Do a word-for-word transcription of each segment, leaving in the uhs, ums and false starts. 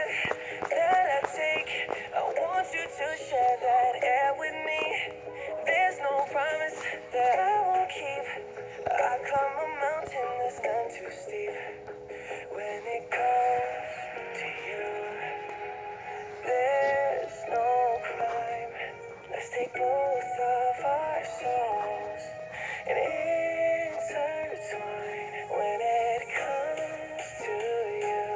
breath that I take, I want you to share that air with me. There's no promise that I won't keep. I climb a mountain that's none too steep. When it comes to you, there's no crime. Let's take both of our souls and intertwine. When it comes to you,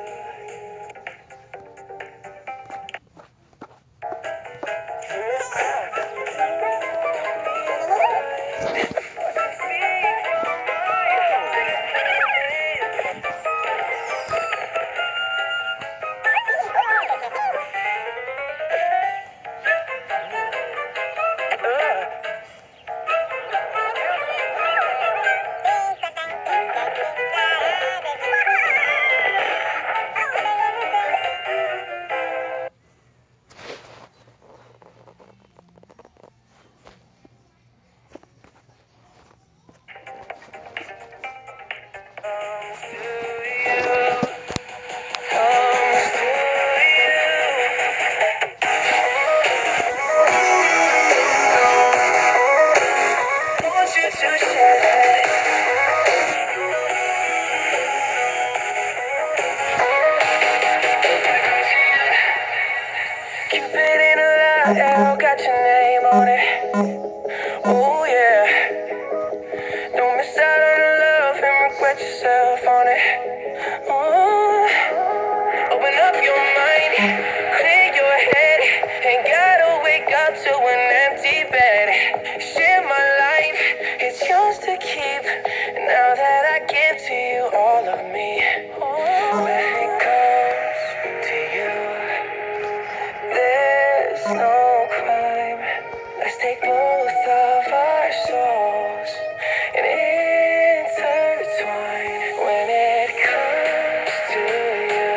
arrow got your name on it. Oh yeah. Don't miss out on the love and regret yourself on it. Oh. Open up your mind, clear your head. Ain't gotta wake up to an empty bed. Share my life, it's yours to keep. Now that I give to you all of me. When it comes to you, there's no crime. Let's take both of our souls and intertwine. When it comes to you,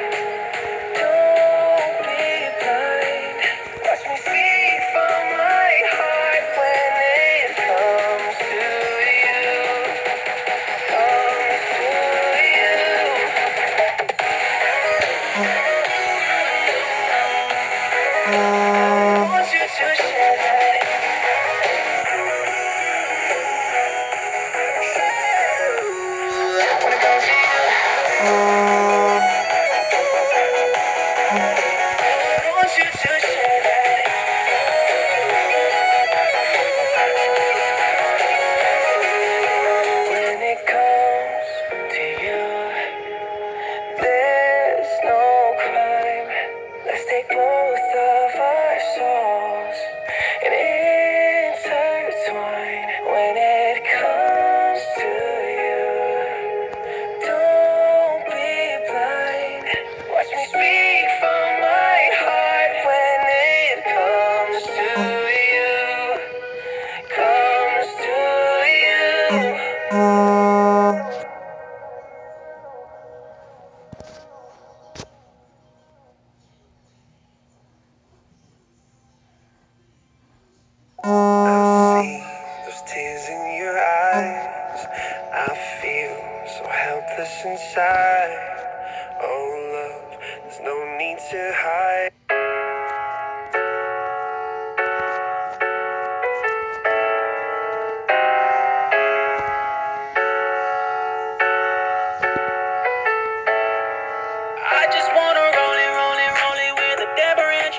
don't be blind. Watch me speak from my heart. When it comes to you, comes to you, I want you to share that. When it comes to you, I want you to share that. When it comes to you, there's no crime. Let's take both of our souls and intertwine. When it comes to you, don't be blind. Watch me speak from my heart. When it comes to you, comes to you. I see those tears in your eyes. I feel so helpless inside. Oh, love, there's no need to hide. I just wanna roll it, roll it, roll it with a dab ranch.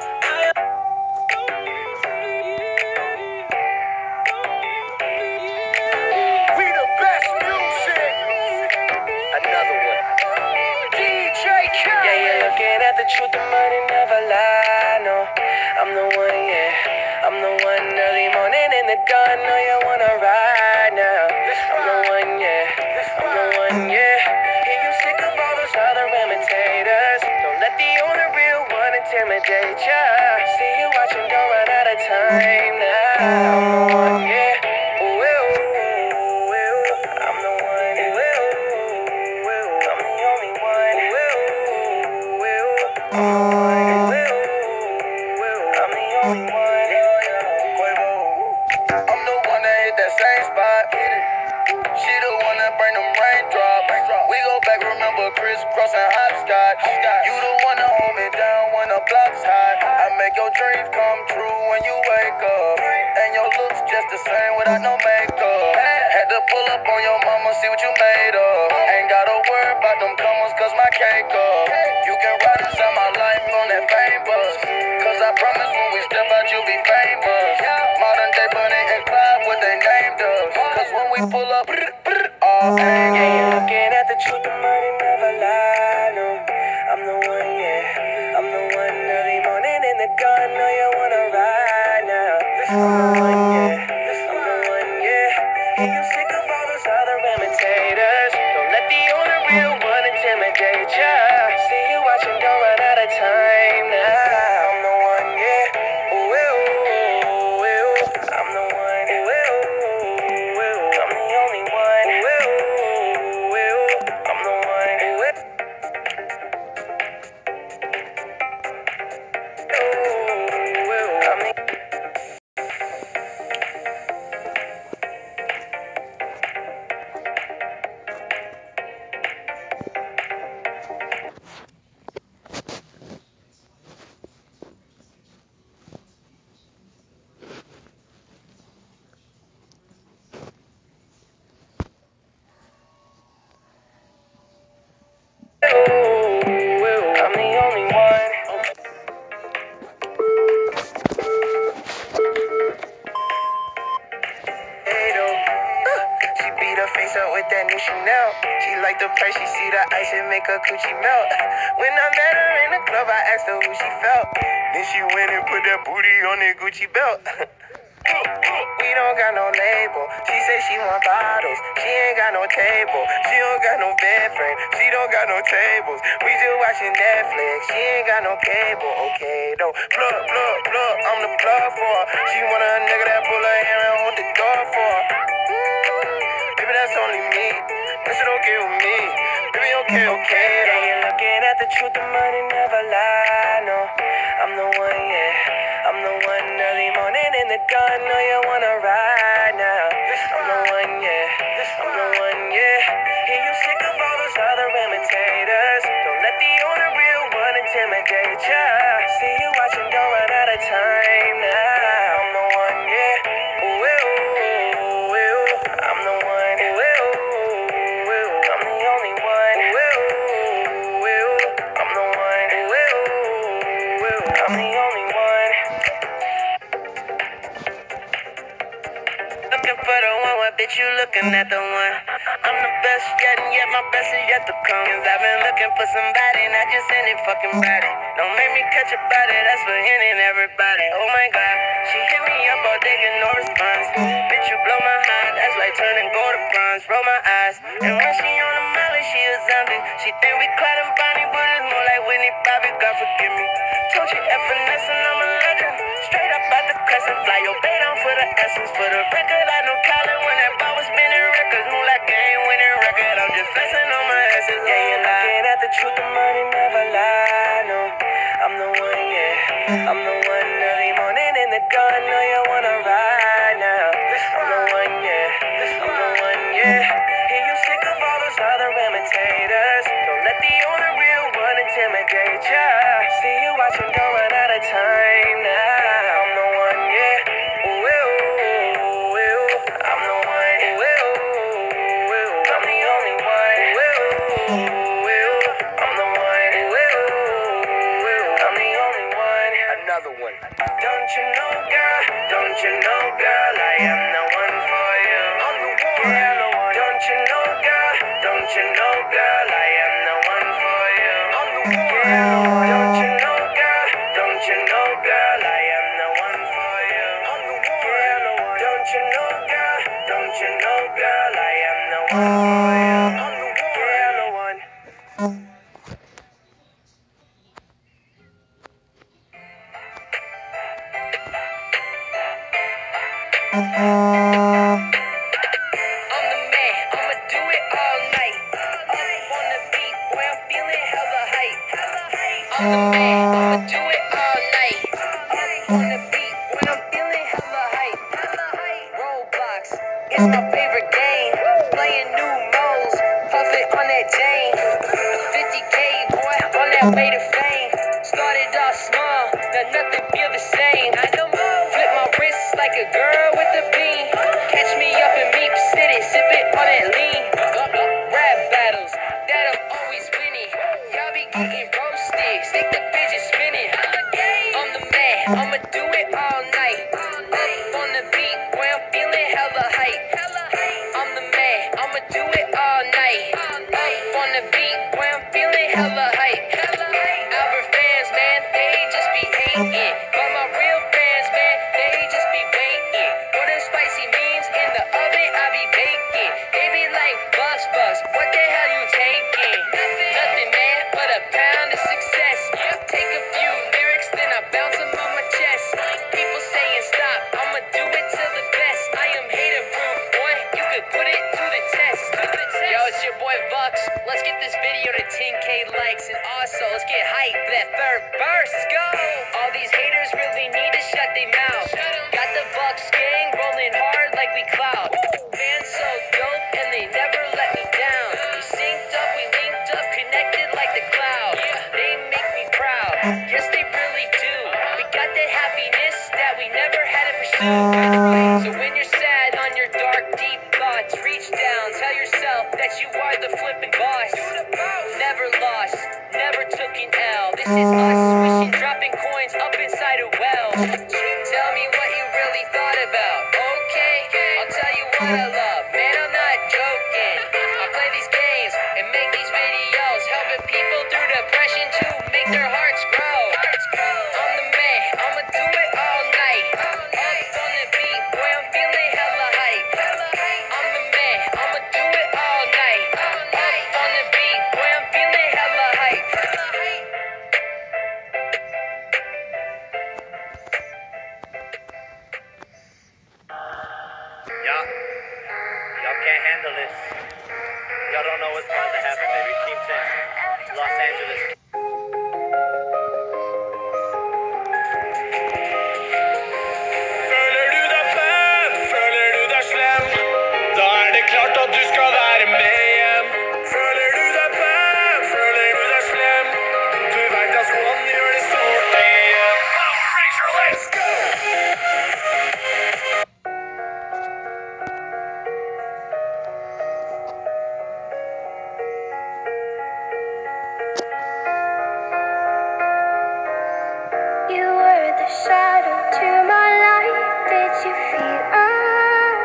We the best music. Another one. D J Khaled. Yeah, you're looking at the truth, the money never lie. No, I'm the one, yeah. I'm the one early morning in the dawn. Know you wanna ride now. I'm the one, yeah. I'm the one, yeah. Hear you sick of all those other imitators. Don't let the only real one intimidate ya. See you watching, don't run out of time now. I'm the one, yeah. Ooh, ooh, ooh, ooh. I'm the one, ooh, ooh, ooh, ooh. I'm the only one, ooh, ooh, ooh, ooh. I'm the one, ooh, ooh, ooh. I'm the only one. Quavo. I'm the one that hit that same spot. She the one that bring them raindrops. We go back, remember crisscross and hopscotch. You the one that hold me without no makeup. Had to pull up on your mama, see what you made of. Ain't gotta worry about them commas, cause my cake up. You can ride inside my life on that fame bus. Cause I promise when we step out, you'll be famous. Modern day Bonnie and Clyde, what they named us. Cause when we pull up, all yeah, you're looking at the truth, the money never lie, no. I'm the one, yeah. I'm the one early morning in the gun, know you wanna ride now. I'm the one, yeah. I'm the one, yeah. And you sick of all those other imitators. Don't let the only real one intimidate ya. See you watching, don't run out of time now. I'm the one, yeah. Ooh, ooh, ooh, ooh. I'm the one, ooh, ooh, ooh. I'm the only one, ooh, ooh, ooh. I'm the one, ooh, ooh, ooh. I'm the I'm the only one. Hey, though. She beat her face up with that new Chanel. She like the price, she see the ice and make her coochie melt. When I met her in the club, I asked her who she felt. Then she went and put that booty on that Gucci belt. We don't got no label. She say she want bottles. She ain't got no table. She don't got no bed frame. She don't got no tables. We just watching Netflix. She ain't got no cable. Okay, though. Plug, plug, plug. I'm the plug for her. She want a nigga that pull her hair and hold the door for her. Mm, baby, that's only me. That shit okay with me. Baby, okay, okay. Yeah, you're looking at the truth. The money never lie. No, I'm the one, yeah. I'm the one early morning in the gun, know you wanna ride now. I'm the one, yeah. I'm the one, yeah. Hear you sick of all those other imitators. Don't let the only real one intimidate ya. See you watching, don't run out of time now. I'm the one, yeah. Ooh, ooh, ooh, ooh. I'm the one, ooh, ooh, ooh. I'm the only one, ooh, ooh, ooh. I'm the one, ooh, ooh, ooh. I'm the only one. Looking for the one, what bitch you looking at the one? I'm the best yet, and yet my best is yet to come. Cause I've been looking for somebody, not just any fucking body. Don't make me cut your body, that's for any and everybody. Oh my god, she hit me up all day, get no response. Bitch, you blow my heart, that's like turning gold to bronze. Roll my eyes, and when she on the molly, she a zombie. She think we caught and Bonnie, but it's more like Whitney Bobby, God forgive me. Told you F finesse and I'm a legend. Straight up out the crescent, fly your bait on for the essence. For the record, I know Colin when that ball was spinning records. Move like game winning record, I'm just flexing on my essence. Yeah, you're looking at the truth, the money never lie. No, I'm the one, yeah. I'm the one early morning in the gun, know you wanna ride now. I'm the one, yeah. I'm the one, yeah. Hear you sick of all those other imitators. Don't let the only real one intimidate ya. See you watching, don't run out of time now. I'm the one, yeah. Ooh, ooh, ooh. I'm the one, ooh, ooh, ooh. I'm the only one, ooh, ooh, ooh. I'm the one, ooh, ooh, ooh. I'm the only one. Another one. Don't you know, girl? Don't you know, girl? I am the one for you. I'm the one. Yeah, I'm the one. Don't you know, girl? Don't you know, girl? I am the one for you. I'm the one. Yeah, I'm the one. Don't you know, girl? Don't you know, girl? I am the one for you. I'm the one. Yeah, I'm the one. Don't you know, girl? Don't you know, girl? I am the one for you. I'm the one. Yeah, I'm the one. I'm the man, I'ma do it all night. Up on the beat, boy, I'm feeling hella hype. I'm the man, I'ma do it all night. Up on the beat, boy, I'm feeling hella hype. Roblox is my favorite game. Playing new modes, puff it on that Jane. fifty K, boy, on that way to fame. Started off small, now nothing feel the same. Flip my wrist like a girl with a beam. Catch Getting roasted, stick the bitches spinning. I'm the man, I'ma do it all night. Up on the beat, where I'm feeling hella hype. I'm the man, I'ma do it all night. Up on the beat, where I'm feeling hella hype. Albert fans, man, they just be hating. But my real fans, man, they just be waiting. For them spicy memes in the oven, I be baking. They be like, bus, bus, what the hell you taking? Nothing, man, but a pound of success. Take a few lyrics, then I bounce them on my chest. People saying stop, I'ma do it to the best. I am hater proof, boy, you could put it to the test. Yo, it's your boy Vux. Let's get this video to ten K likes, and also let's get hype for that third verse. Let's go! All these haters really need to shut their mouth. Got the Vux gang rolling hard like we cloud. Fans so dope and they never let me down. We synced up, we linked up, connected like the cloud. They make me proud. Yes, they really do. We got that happiness that we never had to pursue. So when you're sad on your dark, deep thoughts, reach down, tell yourself that you are the flipping boss. Never lost, never took an L. This is us swishing, dropping coins up inside a well. Tell me what you really thought about. Okay, I'll tell you what I love. Man, I'm not joking. I play these games and make these videos, helping people through depression to make their hearts grow. I'm the man, I'ma do it all night. Up on the beat, boy, I'm feeling hella hype. I'm the man, I'ma do it all night. Up on the beat, boy, I'm feeling hella hype. Y'all, y'all can't handle this. Y'all don't know what's about to happen, baby. Team ten, Los Angeles. Føler du deg fæl? Føler du deg slem? Da er det klart at du skal være med hjem. Føler du deg fæl? Føler du deg slem? Du vet at Swan gjør det stort igjen. Fraser, let's go! You were the shadow to my light. Did you feel us?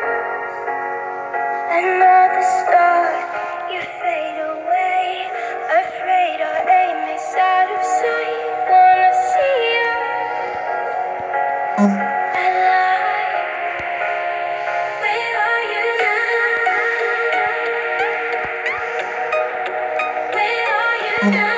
Another star, you fade away. Afraid our aim is out of sight. Wanna see us alive. Where are you now? Where are you now?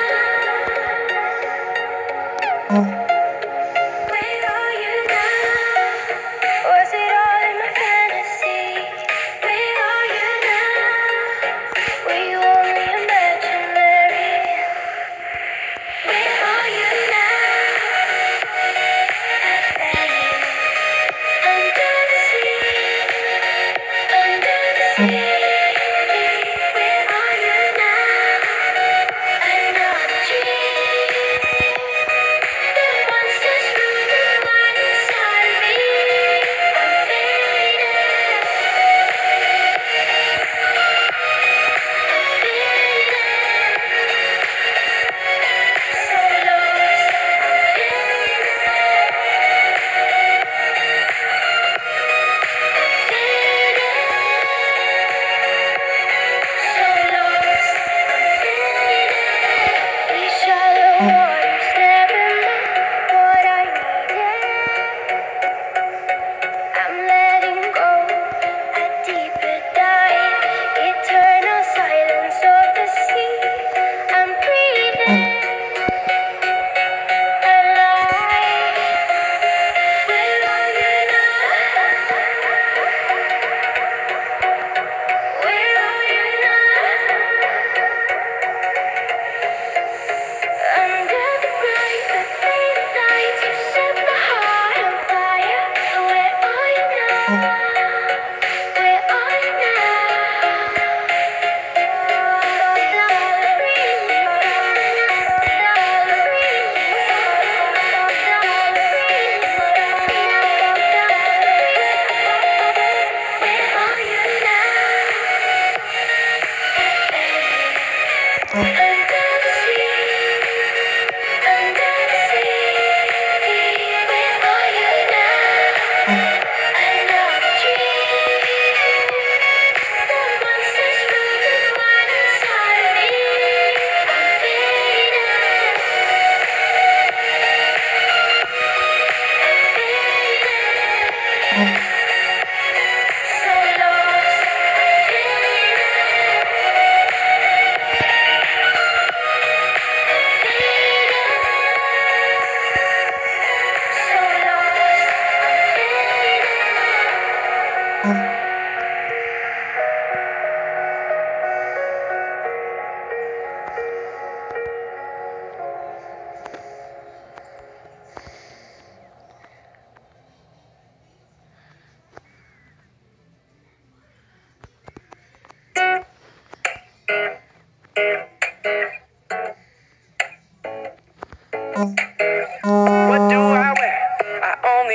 Where are you now? Was it all in my fantasy? Where are you now? Were you only imaginary? Where are you now? I vanished under the sea, under the sea. Where are you now? Another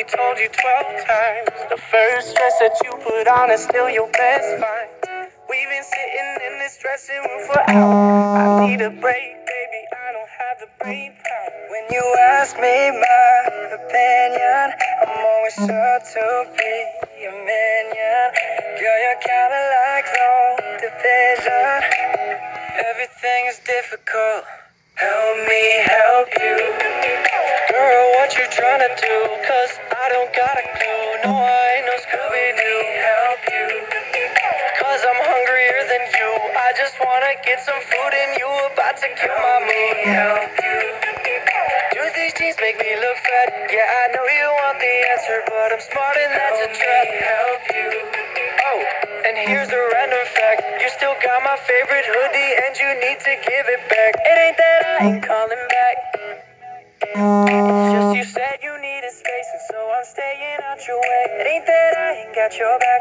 only told you twelve times. The first dress that you put on is still your best find. We've been sitting in this dressing room for hours. I need a break, baby, I don't have the brain power. When you ask me my opinion, I'm always sure to be a minion. Girl, you're kinda like long division. Everything is difficult. Help me help you. Girl, what you tryna do? Cause I don't got a clue. No, I ain't no Scooby-Doo. Help you. Cause I'm hungrier than you. I just wanna get some food and you about to kill my mood. Help you. Do these jeans make me look fat? Yeah, I know you want the answer, but I'm smart and that's a trap. Help you. Oh, and here's a random fact. You still got my favorite hoodie and you need to give it back. It ain't that I ain't calling back. It's just you said you needed space, and so I'm staying out your way. It ain't that I ain't got your back,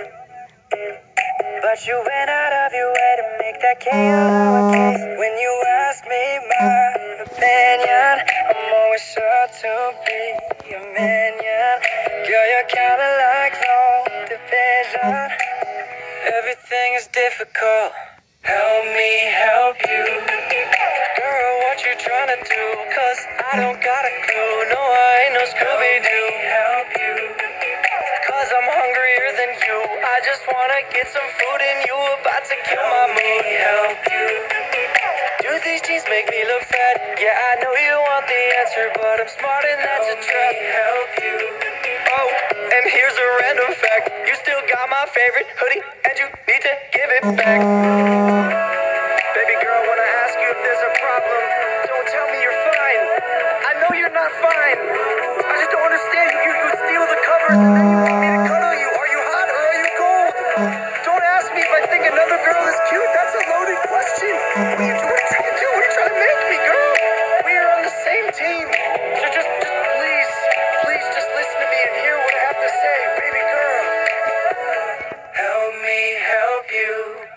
but you went out of your way to make that K a lowercase. When you ask me my opinion, I'm always sure to be a minion. Girl, you're kinda like long division. Everything is difficult. Help me help you. Girl, what you tryna do? Cause I don't got a clue. No, I ain't no Scooby-Doo. Help you. Cause I'm hungrier than you. I just wanna get some food and you about to kill my mood. Help you. Do these jeans make me look fat? Yeah, I know you want the answer, but I'm smart and that's a trap. Help you. Oh, and here's a random fact. You still got my favorite hoodie and you need to give it back. Baby girl, when I ask you if there's a problem, don't tell me you're fine. I know you're not fine. I just don't understand. You, you steal the covers and then you want me to cuddle you. Are you hot or are you cold? Don't ask me if I think another girl is cute. That's a loaded question. What are you, what are you trying to do? What are you trying to make me, girl? We are on the same team. So just, just please, please just listen to me and hear what I have to say, baby girl. Help me help you.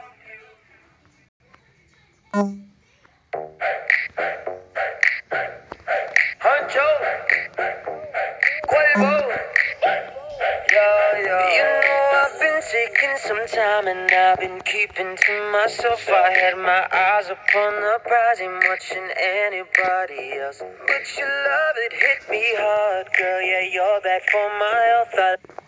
Huncho, Quavo, yeah, yeah. You know I've been taking some time and I've been keeping to myself. I had my eyes upon the prize, ain't watching anybody else. But your love, it hit me hard, girl, yeah, you're bad for my health. I